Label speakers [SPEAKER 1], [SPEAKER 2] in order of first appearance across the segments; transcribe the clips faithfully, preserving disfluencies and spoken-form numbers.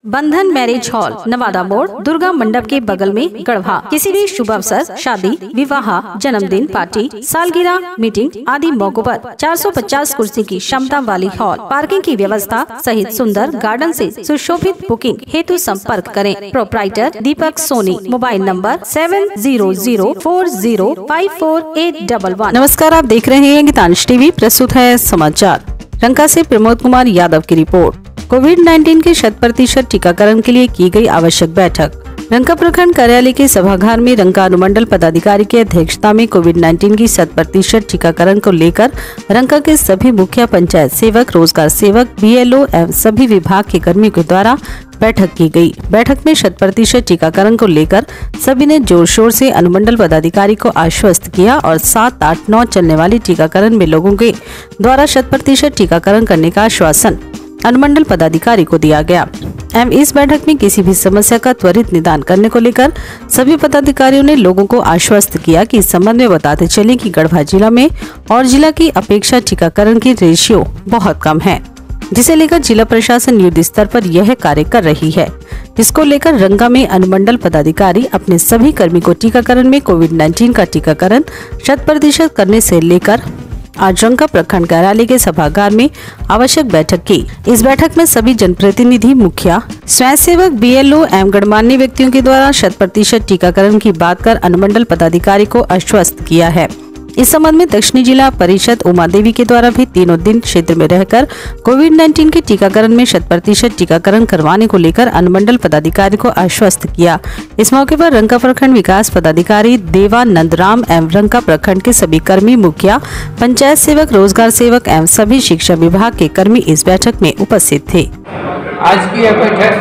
[SPEAKER 1] बंधन marriage hall, Nawada मोड़, दुर्गा मंडप के बगल में, गढ़वा। किसी भी शुभ अवसर, शादी, विवाह, जन्मदिन पार्टी, सालगिरह, मीटिंग आदि मौकों पर चार सौ पचास कुर्सी की क्षमता वाली हॉल, पार्किंग की व्यवस्था सहित सुंदर गार्डन से सुशोभित। बुकिंग हेतु संपर्क करें proprietor Deepak Soni. Mobile number seven zero zero four zero five four eight double one. नमस्कार, आप देख रहे हैं गीतांश टीवी। प्रस्तुत है समाचार। रंका से प्रमोद कुमार यादव की रिपोर्ट। कोविड नाइन्टीन के शत प्रतिशत टीकाकरण के लिए की गई आवश्यक बैठक। रंका प्रखंड कार्यालय के सभागार में रंका अनुमंडल पदाधिकारी की अध्यक्षता में कोविड नाइन्टीन की शत प्रतिशत टीकाकरण को लेकर रंका के सभी मुखिया, पंचायत सेवक, रोजगार सेवक, बीएलओ एवं सभी विभाग के कर्मियों के द्वारा बैठक की गई। बैठक में शत प्रतिशत टीकाकरण को लेकर सभी ने जोर शोर से अनुमंडल पदाधिकारी को आश्वस्त किया और सात आठ नौ चलने वाली टीकाकरण में लोगों के द्वारा शत प्रतिशत टीकाकरण करने का आश्वासन अनुमंडल पदाधिकारी को दिया गया एवं इस बैठक में किसी भी समस्या का त्वरित निदान करने को लेकर सभी पदाधिकारियों ने लोगों को आश्वस्त किया कि इस संबंध में बताते चले कि गढ़वा जिला में और जिला की अपेक्षा टीकाकरण की रेशियो बहुत कम है, जिसे लेकर जिला प्रशासन युद्ध स्तर पर यह कार्य कर रही है, जिसको लेकर रंगा में अनुमंडल पदाधिकारी अपने सभी कर्मी को टीकाकरण में कोविड नाइन्टीन का टीकाकरण शत प्रतिशत करने से लेकर आज रंका प्रखंड कार्यालय के सभागार में आवश्यक बैठक की। इस बैठक में सभी जनप्रतिनिधि, मुखिया, स्वयंसेवक, बीएलओ एवं गणमान्य व्यक्तियों के द्वारा शत प्रतिशत टीकाकरण की बात कर अनुमंडल पदाधिकारी को आश्वस्त किया है। इस संबंध में दक्षिणी जिला परिषद उमा देवी के द्वारा भी तीनों दिन क्षेत्र में रहकर कोविड नाइन्टीन के टीकाकरण में शत प्रतिशत टीकाकरण करवाने को लेकर अनुमंडल पदाधिकारी को आश्वस्त किया। इस मौके पर रंका प्रखंड विकास पदाधिकारी देवानंद राम एवं रंका प्रखंड के सभी कर्मी, मुखिया, पंचायत सेवक, रोजगार सेवक एवं सभी शिक्षा विभाग के कर्मी इस बैठक में उपस्थित थे।
[SPEAKER 2] आज की यह बैठक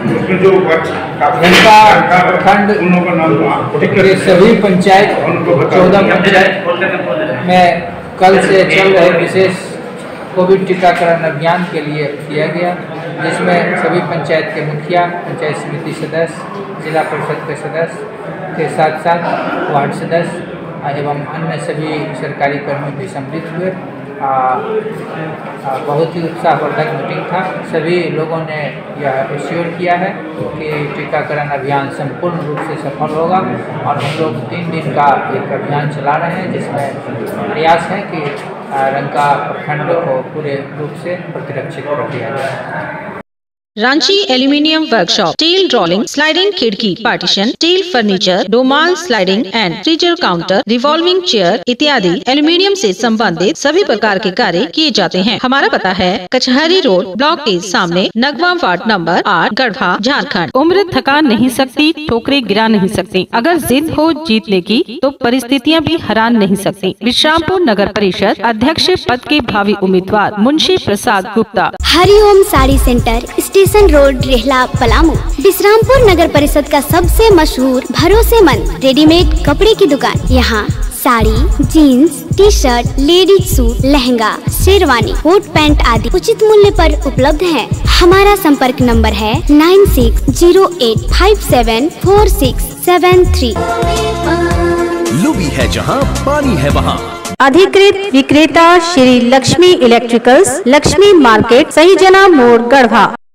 [SPEAKER 2] रंका प्रखंड के सभी पंचायत चौदह पंचायत में कल से चल रहे विशेष कोविड टीकाकरण अभियान के लिए किया गया, जिसमें सभी पंचायत के मुखिया, पंचायत समिति सदस्य, जिला परिषद के सदस्य के साथ साथ वार्ड सदस्य एवं अन्य सभी सरकारी कर्मी भी सम्मिलित हुए। आ, आ, बहुत ही उत्साहवर्धक मीटिंग था। सभी लोगों ने यह एश्योर किया है कि टीकाकरण अभियान संपूर्ण रूप से सफल होगा और हम लोग तीन दिन का एक अभियान चला रहे हैं, जिसमें प्रयास है कि रंका प्रखंड को पूरे रूप से प्रतिरक्षित कर दिया जाए।
[SPEAKER 1] Ranchi aluminium workshop, steel rolling, sliding खिड़की, पार्टीशन, स्टील फर्नीचर, डोमाल sliding and freezer counter, revolving chair इत्यादि एल्यूमिनियम से संबंधित सभी प्रकार के कार्य किए जाते हैं। हमारा पता है कचहरी रोड, ब्लॉक के सामने, नगवा वार्ड नंबर आठ, गढ़वा, झारखंड। उम्र थका नहीं सकती, ठोकरे गिरा नहीं सकती। अगर जिद हो जीतने की तो परिस्थितियाँ भी हरा नहीं सकती। विश्रामपुर नगर परिषद अध्यक्ष पद के भावी उम्मीदवार Munshi Prasad Gupta.
[SPEAKER 3] Hariom sari centre, station road, Rehla, Palamu. Vishrampur नगर परिषद का सबसे मशहूर भरोसेमंद रेडीमेड कपड़े की दुकान। यहाँ sari, jeans, T shirt, ladies suit, lehenga, sherwani, coat pant आदि उचित मूल्य पर उपलब्ध है। हमारा संपर्क नंबर है nine six zero eight five seven four six seven three.
[SPEAKER 4] Lubi है जहाँ पानी है वहाँ।
[SPEAKER 1] अधिकृत विक्रेता श्री लक्ष्मी इलेक्ट्रिकल्स, लक्ष्मी मार्केट, सही जना मोड़, गढ़वा।